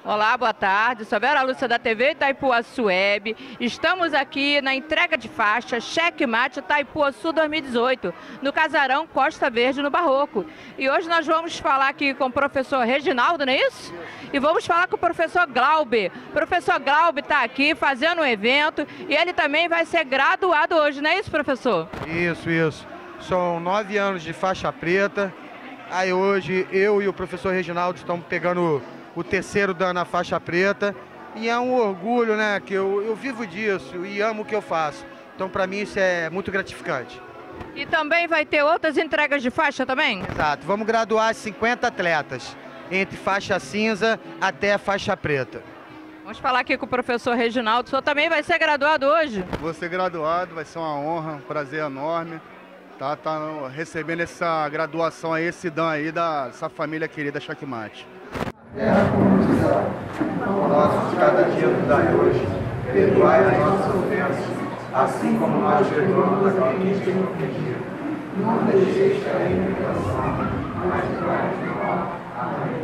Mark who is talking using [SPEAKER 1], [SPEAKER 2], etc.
[SPEAKER 1] Olá, boa tarde. Sou Vera Lúcia da TV Itaipuaçu Web. Estamos aqui na entrega de faixa Checkmate Itaipuaçu 2018, no Casarão Costa Verde, no Barroco. E hoje nós vamos falar aqui com o professor Reginaldo, não é isso? E vamos falar com o professor Glauber. O professor Glauber está aqui fazendo um evento e ele também vai ser graduado hoje, não é isso, professor?
[SPEAKER 2] Isso. São 9 anos de faixa preta. Aí hoje eu e o professor Reginaldo estamos pegando o terceiro dan na faixa preta, e é um orgulho, né, que eu vivo disso e amo o que eu faço. Então, para mim, isso é muito gratificante.
[SPEAKER 1] E também vai ter outras entregas de faixa também?
[SPEAKER 2] Exato, vamos graduar 50 atletas, entre faixa cinza até a faixa preta.
[SPEAKER 1] Vamos falar aqui com o professor Reginaldo. O senhor também vai ser graduado hoje?
[SPEAKER 3] Vou ser graduado, vai ser uma honra, um prazer enorme. Tá recebendo essa graduação aí, esse dan aí dessa família querida Checkmate.
[SPEAKER 2] O nosso de cada dia do dai hoje, perdoai as nossas ofensas, assim como nós perdoamos aqueles que nos ofenderam. Não deixeis cair em tentação, mas livrai-nos do mal. Amém.